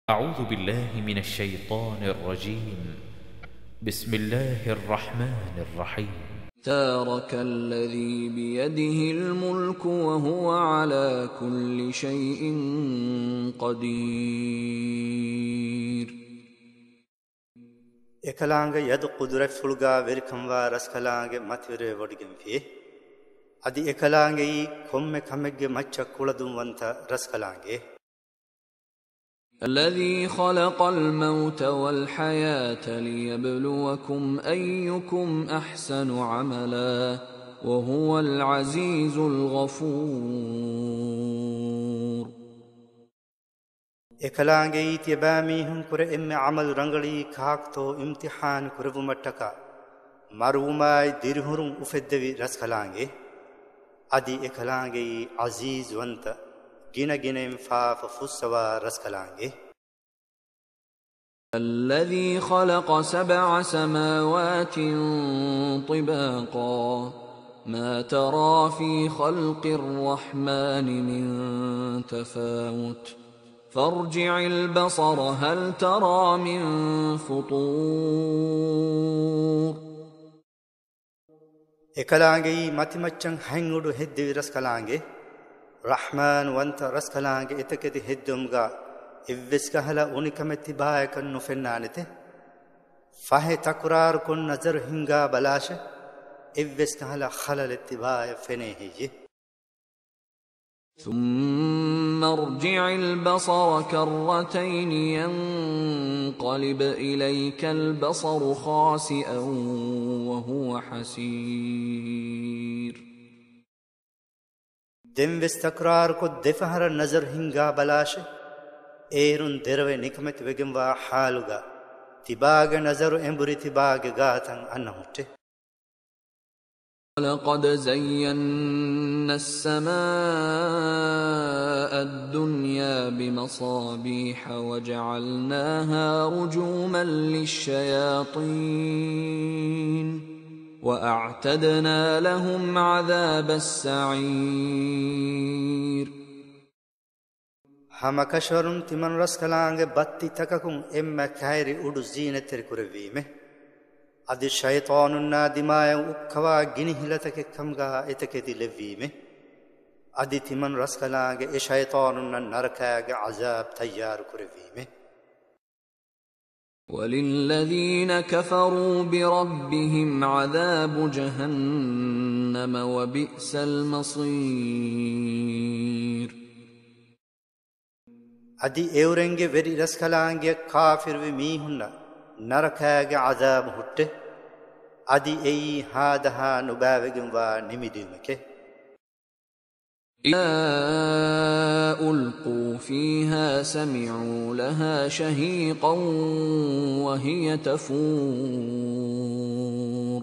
أعوذ بالله من الشيطان الرجيم. بسم الله الرحمن الرحيم. تبارك الذي بيده الملك وهو على كل شيء قدير. ekalaanga yadu qudura fulga verkamwa raskalaange matvire wodigem fi adi ekalaange yi komme kamegge macca kuladum wanta raskalaange الذي خلق الموت والحياة ليبلوكم أيكم أحسن عملا وهو العزيز الغفور. ekalaange yi tibami hum kure emme amal rangali kaakto imtihan kurevumattaka marumai dirhurum ufeddevi raskalaange adi ekalaange yi aziz wanta gina ginem faafa fussawa raskalaange الذي خلق 7 سماوات طباقا ما ترى في خلق الرحمن من تفاوت فارجع البصر هل ترى من فطور. ekalaange yi matimaccan hangudu heddevi raskalaange rahman wanta raskalaange eteketi heddumga evveska hala unikametti baayakan nufennaanete fahe takurar kon nazar hinga balashe evveska hala khalaletti baaya fenehiye. ثم ارجع البصر كرتين ينقلب إليك البصر خاسئا وهو حسير. demves takrar ko defahara nazar hinga balashe erun derve nikmet wegemwa haluga tibaga nazaru emburi tibaga gatan annahutte. ولقد زينا السماء الدنيا بمصابيح وجعلناها رجوما للشياطين وأعتدنا لهم عذاب السعير. hama kasharun timan raskalaange batti takakun emma kairi udu zineter kurevime adi shaytanunna dimaya ukkawa gini hilatake kamga etakedi levime adi timan raskalaange e shaytanunna narakaage azab tayyar kurevime. وللذين كفروا بربهم عذاب جهنم وبئس المصير. adi eurenge veri raskalaange kafirve mihunna narakaage azab hutte adi ei hadaha nubawegenwa nimidimeke. إذا ألقوا فيها سمعوا لها شهيقا وهي تفور.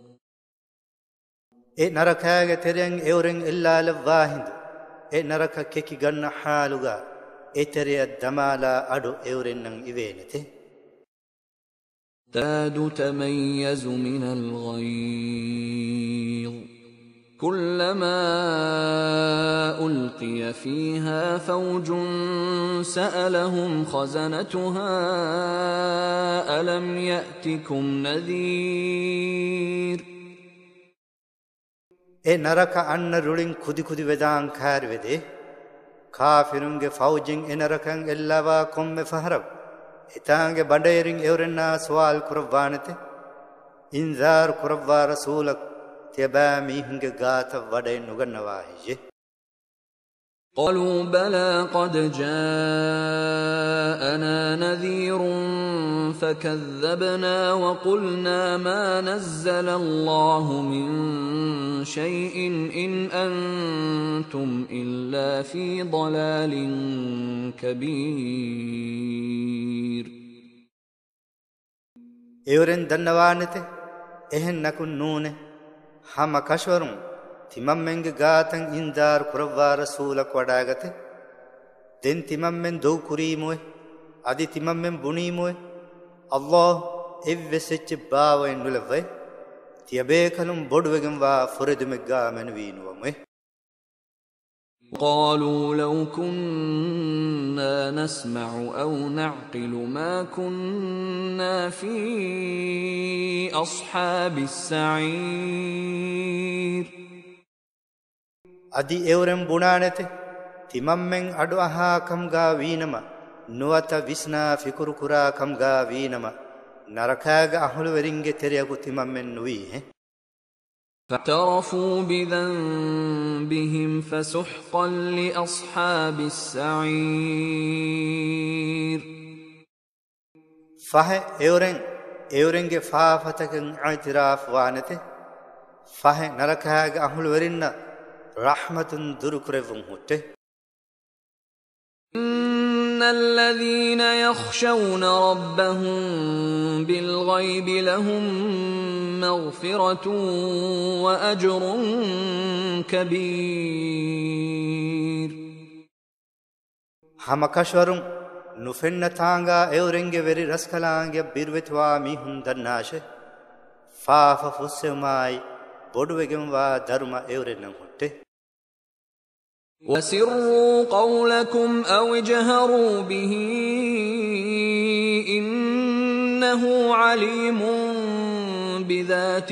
e narakaage tereng eureng illa lawahid e naraka keki ganna haluga eteriya damala adu eurennan ivenete. تكاد تميز من الغيظ كلما ألقي فيها فوج سألهم خزنتها ألم يأتكم نذير. e naraka anna rulin kudi kudi vedan kharvede kafirunge faujin e narakan ellawa komme faharab etange bandering eurenna swal kurawwanete inzar kurawwa rasulak tibami hinge gata wade nugannawa hiye. قالوا بلى قد جاءنا نذير فكذبنا وقلنا ما نزل الله من شيء إن أنتم إلا في ضلال كبير. euren dannawanete ehen nakun nune hama kashwarum timamenge gatan indar kurawwa rasulak wadagate den timammen do kurimoe adi timammen bunimoe allah evvesech baawe nulave tiabe kalum bodwegenwa furedumegga menvinuwe. قالوا لو كنا نسمع أو نعقل ما كنا في أصحاب السعير أدي إورم بنانته تمامن أدوها كمغا وينما نوات ويسنا فكر كرا كمغا وينما نركاغ أهل ورنگ تريغو تمامن نويه فاعترفوا بذنبهم فسحقا لأصحاب السعير فه إورنگ فافتكن اعتراف وانته فه نركاغ أهل ورن رحمة دركرفن هوته إن الذين يخشون ربهم بالغيب لهم مغفرة وأجر كبير هم كشورم نفن تانغا إورنگ وري رسكلانگ بيروتوا ميهن دناشه فاف فسماي بودوگم وا درما إورنن هوته وسروا قولكم أو اجهروا به إنه عليم بذات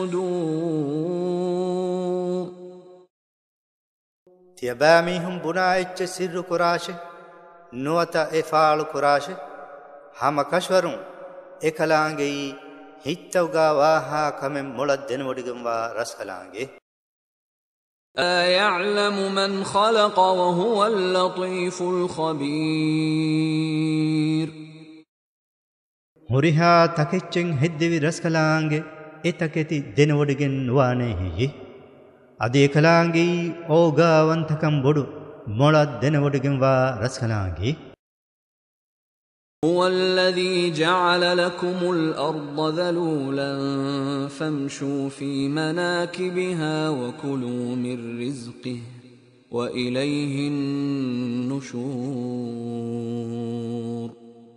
الصدور تيباميهم بنايچ سر كراشه نوتا إفعال كراشه هم كشورم إكلانگي هيتوغا واها كمن مولد دنودگم وا رسكلانگي يعلم من خلق وهو اللطيف الخبير هوريها تكچن هدوي رسكلانگي اتكتي دنودگن وانه هي ادي كلانگي اوغا وانتكم بدو مولد دنودگن وا رسكلانگي هو الذي جعل لكم الأرض ذلولا فامشوا في مناكبها وكلوا من رزقه وإليه النشور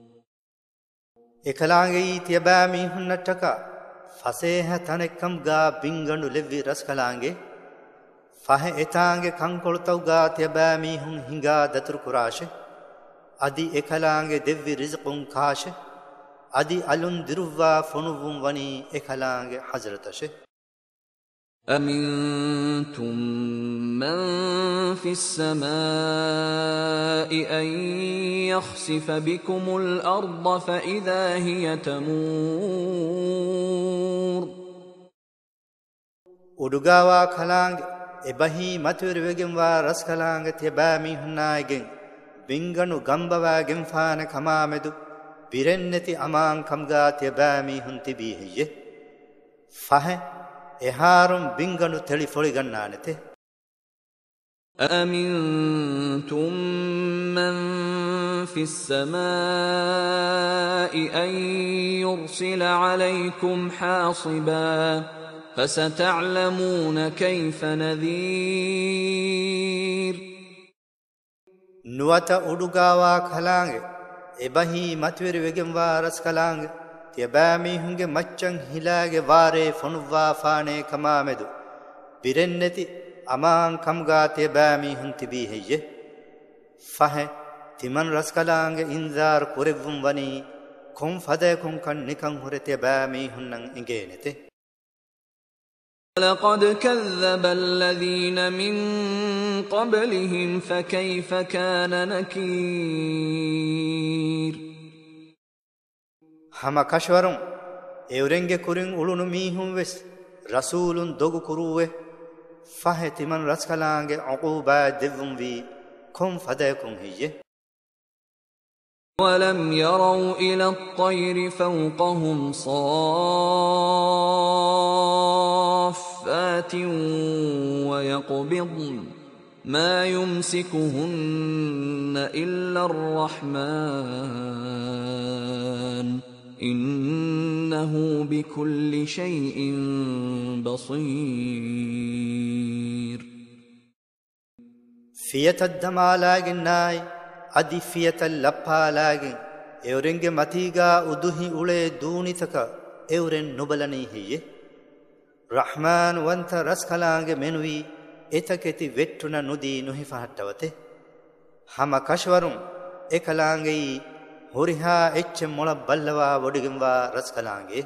إكلانگي تيبامي هنتكا فسيها تنكم غا بينغنو لوي رسكلانگي فه اتانگي كنكولتو غا تيبامي هن هنگا دتر كراشه أدي إكلانگي ديوي رزقون كاشه أدي ألون درووا فنوون وني إكلانگي حضرتشه أمنتم من في السماء أن يخسف بكم الأرض فإذا هي تمور أدوغاوا كلانگي إبهي متور وگم وا رسكلانگي تيبامي هنائگن بينغنو غمبوا گنفان كمامدو بيرنتي امان كمغا تيبامي هنتي بيهيه فه اهارم بينغنو تلي فولي گنانته أأمنتم من في السماء أن يرسل عليكم حاصبا فستعلمون كيف نذير نواتا أدوغاوا كلانگي إبهي متور وگم وا رسكلانگي تيبامي هنگي مچن هلاگي واري فنوا فاني كمامدو بيرنتي امان كمغا تيبامي هنتي بيهيه فه تمن رسكلانگي انذار كوريوم وني كون فدي كون كن نكن هور تيبامي هنن انگينته لقد كذب الذين من قبلهم فكيف كان نكير هم كشورم اورنگه كورين اولونو ميهم وس رسول دوغ كروه فهتي من رسكلانگه عقوبه ديوم وي كون فداكون هي ولم يروا إلى الطير فوقهم صافات ويقبضن ما يمسكهن إلا الرحمن إنه بكل شيء بصير فيت الدمالاگناي أدي فيت اللبالاگن اورنگه متيگا ادوهي اولي دونيتك اورن نبلني هي رحمن وانت رسكلانگه منوي එතකෙති වෙට්ටුන නුදී නුහිෆහට්ටවතේ හම කෂවරුන් එකලාංගෙයි හොරිහා එච්ච මොළ බල්ලවා වොඩිගම්වා රස්කලාංගේ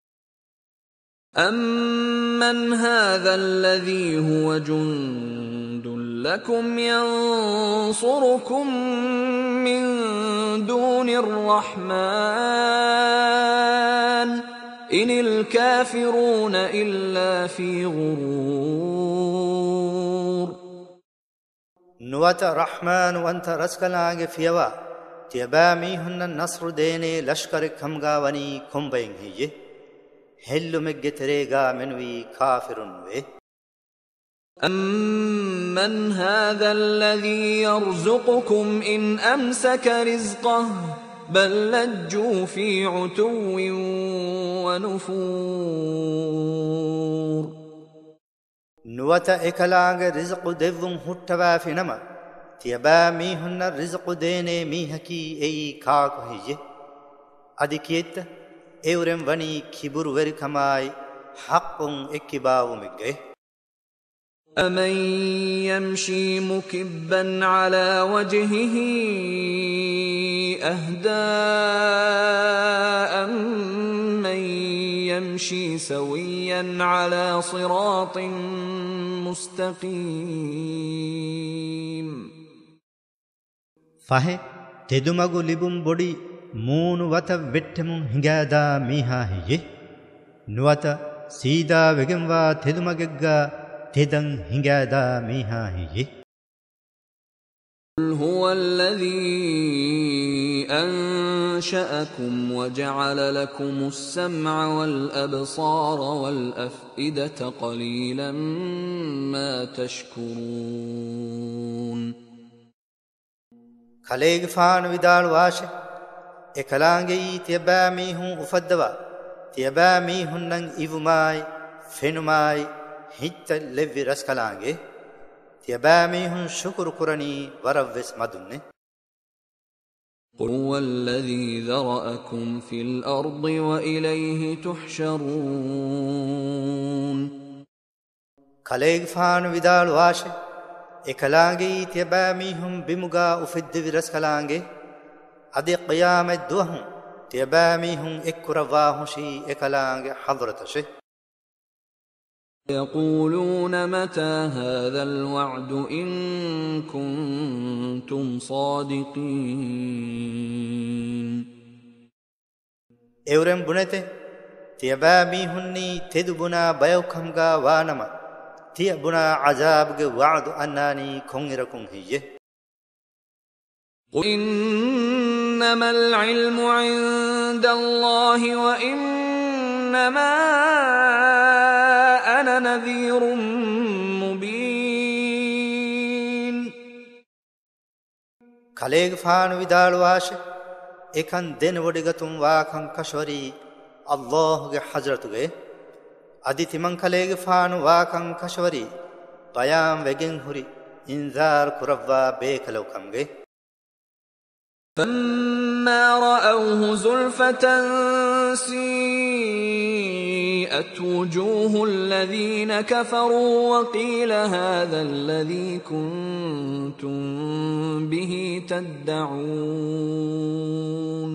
أَمَّنْ هَذَا الَّذِي هُوَ جُنْدٌ لَكُمْ يَنْصُرُكُمْ مِنْ دُونِ الرَّحْمَنِ إِنِ الْكَافِرُونَ إِلَّا فِي غُرُورٍ නුවත රහ්මාන් වන්ත රස්කලාංගේ ෆියවා තියබාමීහුන්න නස්රු දේනේ ලෂ්කරෙක් හම්ගාවනී කොම්බයෙන් හියේ හෙල්ලුමෙක්ගෙ තෙරේගා මෙනුවී කාෆිරුන් වේ أَمَّنْ هَذَا الَّذِي يَرْزُقُكُمْ إِنْ أَمْسَكَ رِزْقَهُ بَلْ لَجُّوا فِي عُتُوٍّ وَنُفُورٍ නුවත එකලාංගේ රිස්කු දෙවුන් හුට්ටවා ෆිනම තියබාමීහුන්න රිස්කු දේනේ මීහකී එයි කාකු හියේ අදි කියෙත්ත එවරෙන් වනී කිබුරු වෙරිකමයි හක්කුන් එක්කිබාවුමිගේ أَمَنْ يَمْشِي مُكِبًّا عَلَى وَجْهِهِ أَهْدَىٰ أَمَّنْ يَمْشِي سَوِيًّا عَلَى صِرَاطٍ مُسْتَقِيمٍ ފަހެ ތެދުމަގު ލިބުން ބޮޑި ಮೂನು ವತ ವೆಟ್ಟೆಮುಂ ಹಿಂಗಾದ ಮೀಹಾ ಹಿಯೆ ನುವತ ಸೀದಾ ವೆಗೆಂವಾ ತೆದುಮಗೆಗ್ಗ ತೆದಂ ಹಿಂಗಾದ ಮೀಹಾ ಹಿಯೆ قُلْ هُوَ الَّذِي أَنشَأَكُمْ وَجَعَلَ لَكُمُ السَّمْعَ وَالْأَبْصَارَ وَالْأَفْئِدَةَ قَلِيلًا مَا تَشْكُرُونَ خليق فان ودال واشه එකලාංගෙයි තියබෑමීහුන් උෆද්දවා තියබෑමීහුන් නං ඉවුමායි ෆෙනුමායි හිච්ච ලෙව්වි රස්කලාංගේ තියබෑමීහුන් ශුකුරු කුරණී වරව්වෙස් මදුන්නේ قُلْ هُوَ الَّذِي ذَرَأَكُمْ فِي الْأَرْضِ وَإِلَيْهِ تُحْشَرُونَ خليق فان ودال واشه එකලාංගෙයි තියබෑමීහුන් බිමුගා උෆද්දවි රස්කලාංගේ අදි क़ියාමත් දුවහුන් තියබෑමීහුන් එක්කුරවාහුෂී එකලාංගේ හදරතෂේ يقولون متى هذا الوعد إن كنتم صادقين එවරෙන් බුනතේ තියබෑමීහුන්නී තෙදුබුනා බයොක්හම්ගා වානම තියබුනා අසාබ්ගේ වඅදු අන්නානී කොන් ඉරකුන් හියේ إنما العلم عند الله وإنما أنا نذير مبين خليق فان ودال واش එකන් දෙන වඩගතුම් වාකම් කෂවරි අල්ලාහ්ගේ හජරතුගේ අදි තිමන් කලේගේ ෆානු වාකම් කෂවරි බයාම් වෙගෙන් හුරි ඉන්සාර් කුරවා බේකලෝකම්ගේ فَلَمَّا رَأَوْهُ زُلْفَةً سِيئَتْ وُجُوهُ الَّذِينَ كَفَرُوا وَقِيلَ هَذَا الَّذِي كُنتُم بِهِ تَدَّعُونَ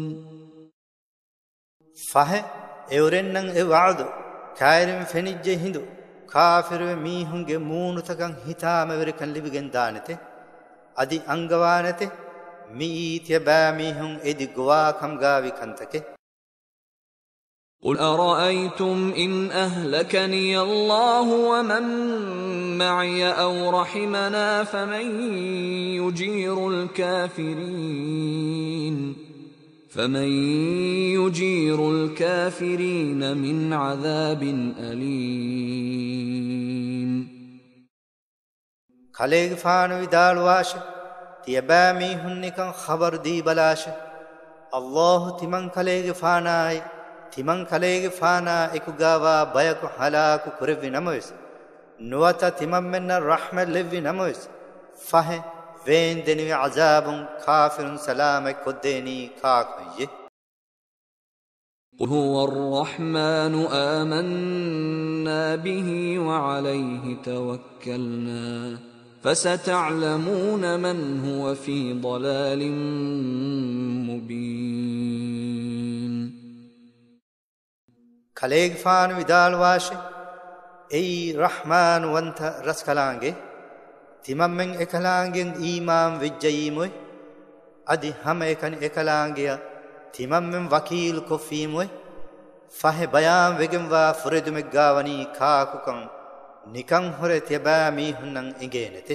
فَهَ එවරෙන්නන් ඒ වඅදු කායරින් ෆෙනිජ්ජේ හිඳු කාෆිරු මීහුන්ගේ මූනුතකන් හිතාම වෙරකන් ලිබිගෙන් දානතේ අදි අංගවානතේ ميت يباميهم إذ قواكم قاوي كنتك قل أرأيتم إن أهلكني الله ومن معي أو رحمنا فمن يجير الكافرين من عذاب أليم خليق فانو دال واشه තියබෑමීහුන් නිකන් خبر දී බලාෂ අල්ලාහ් තිමන් කලේගේ ෆානා එකුගාවා බයකු හලාකු කුරෙවි නමොස් නුවත තිමන් මෙන්න රහමත් ලෙව්වි නමොස් ෆහ වේන් දෙනි අසාබුන් කාෆිරුන් සලාම කොද්දේනි කාකයේ قل هو الرحمن آمنا به وعليه توكلنا فستعلمون من هو في ضلال مبين. خليق فان ودال واشي اي رحمن وانت رسكلانگه تمامن اكلانگن ايمان وجيموي ادي هم اكن اكلانگيا تمامن وكيل كفيموي فه بيان وگموا فرد مگاوني كاكوكن نكن هره تبا ميهنن انگينته.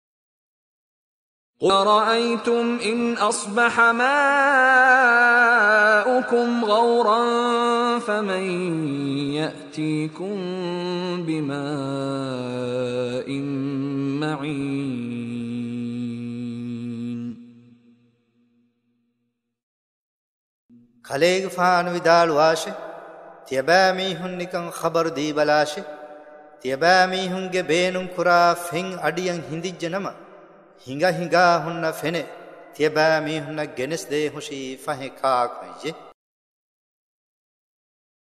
قل رأيتم إن أصبح ماؤكم غورا فمن يأتيكم بماء معين. خليق فان ودال واشي تيبا ميهن نكن خبر دي بلاشي تيبا ميهن گه بينن كرا فين أديان هندي جنما hinga hinga hunna fene tieba mi hunna genes de hoshi fahe kaak hoye